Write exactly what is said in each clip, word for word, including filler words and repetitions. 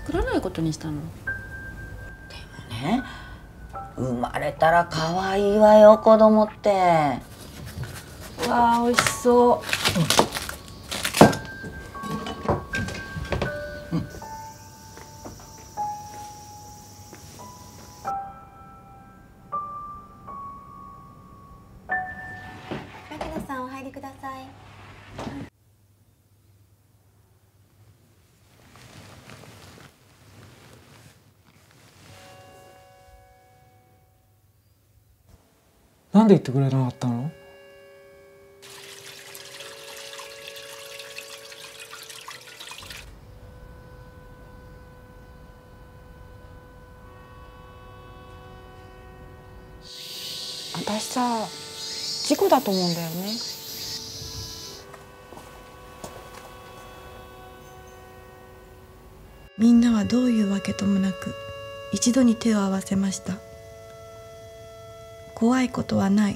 作らないことにしたの？ でもね、生まれたら可愛いわよ、子供って。 わあ、美味しそう。 うん、うん。 牧野さん、お入りください。 なんで言ってくれなかったの？ 私さ、事故だと思うんだよね。 みんなはどういうわけともなく一度に手を合わせました。怖いことはない。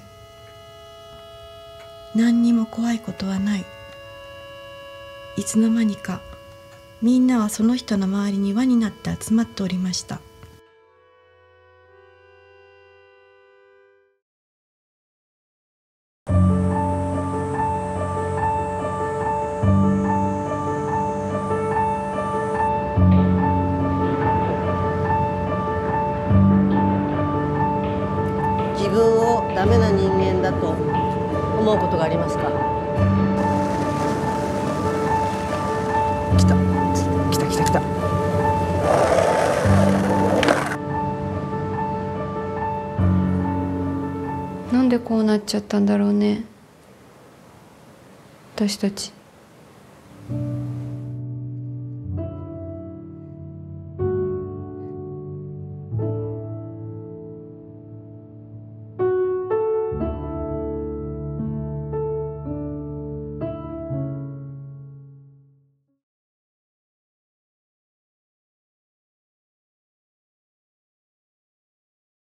何にも怖いことはない。いつの間にかみんなはその人の周りに輪になって集まっておりました。 自分をダメな人間だと思うことがありますか？ 来た来た来た来た。 なんでこうなっちゃったんだろうね、私たち。